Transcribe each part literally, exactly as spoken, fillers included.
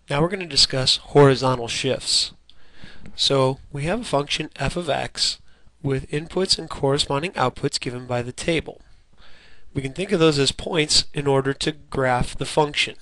Now we're going to discuss horizontal shifts. So we have a function f of x with inputs and corresponding outputs given by the table. We can think of those as points in order to graph the function.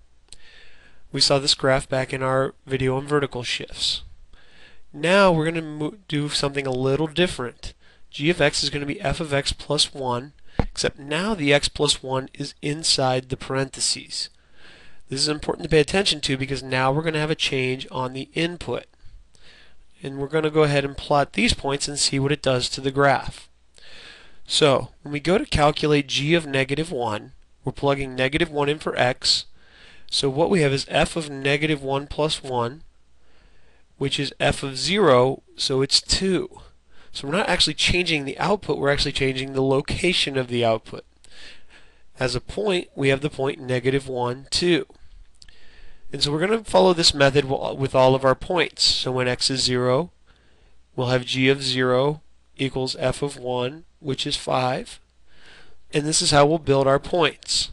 We saw this graph back in our video on vertical shifts. Now we're going to do something a little different. G of x is going to be f of x plus one, except now the x plus one is inside the parentheses. This is important to pay attention to because now we're going to have a change on the input. And we're going to go ahead and plot these points and see what it does to the graph. So, when we go to calculate g of negative one, we're plugging negative one in for x. So what we have is f of negative one plus one, which is f of zero, so it's two. So we're not actually changing the output, we're actually changing the location of the output. As a point, we have the point negative one, two. And so we're going to follow this method with all of our points. So when x is zero, we'll have g of zero equals f of one, which is five. And this is how we'll build our points.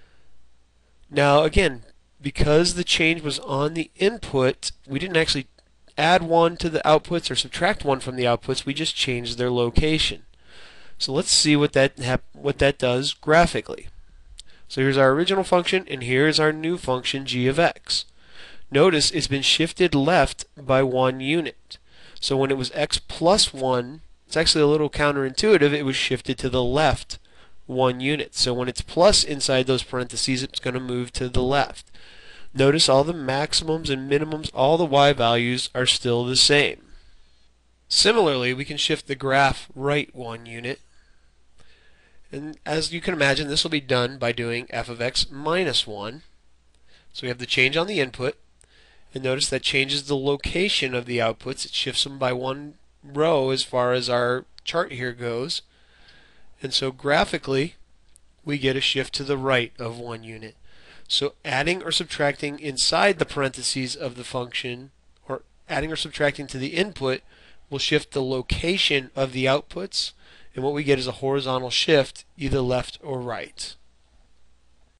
Now again, because the change was on the input, we didn't actually add one to the outputs or subtract one from the outputs, we just changed their location. So let's see what that hap what that does graphically. So here's our original function, and here's our new function, g of x. Notice it's been shifted left by one unit. So when it was x plus one, it's actually a little counterintuitive, it was shifted to the left one unit. So when it's plus inside those parentheses, it's going to move to the left. Notice all the maximums and minimums, all the y values are still the same. Similarly, we can shift the graph right one unit. And as you can imagine, this will be done by doing f of x minus one. So we have the change on the input, and notice that changes the location of the outputs. It shifts them by one row as far as our chart here goes. And so graphically, we get a shift to the right of one unit. So adding or subtracting inside the parentheses of the function, or adding or subtracting to the input, will shift the location of the outputs. And what we get is a horizontal shift, either left or right.